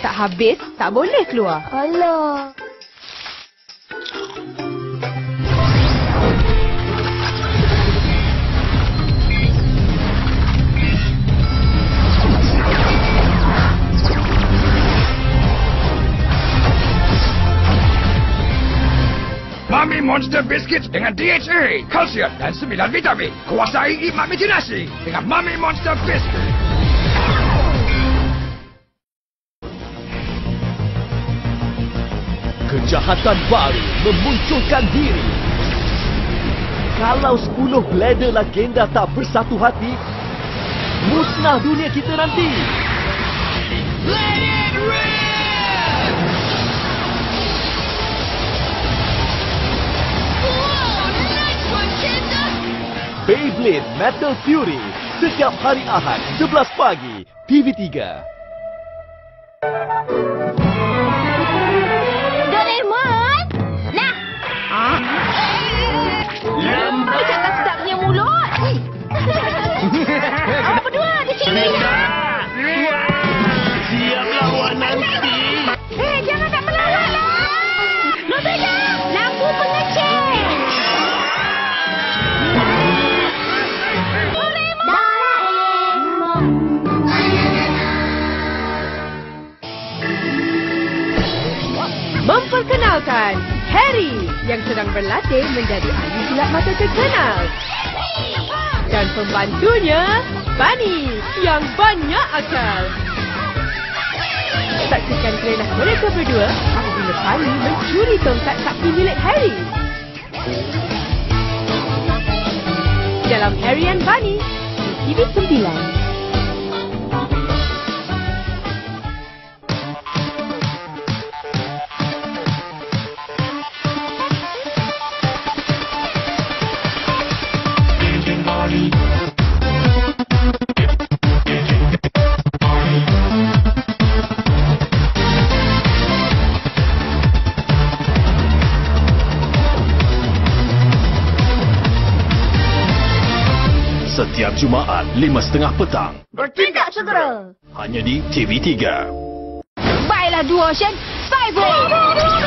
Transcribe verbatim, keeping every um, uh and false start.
Tak habis, tak boleh keluar. Alah. Mami Monster Biscuits dengan D H A, kalsium dan sembilan vitamin. Kuasai imaginasi dengan Mami Monster Biscuits. Kejahatan baru memunculkan diri. Kalau sepuluh Beylade legenda tak bersatu hati, musnah dunia kita nanti. Let it rip! Beylade Metal Fury setiap hari Ahad sebelas pagi T V tiga. Doraemon! Nah! Ah. Lembut! Dia cakap sedap punya mulut! Awak berdua di sini! Siap lawan nanti. Eh, jangan tak melawat lah! Nobeda! Lampu pengecek! Memperkenalkan Harry yang sedang berlatih menjadi ahli silat mata terkenal. Dan pembantunya Bunnie yang banyak akal. Saksikan kelenah mereka berdua apabila Bunnie mencuri tongkat sakti milik Harry. Dalam Harry and Bunnie di T V sembilan. Setiap Jumaat lima setengah petang. Bertindak segera! Hanya di T V tiga. Baiklah dua Ejen, vibrate!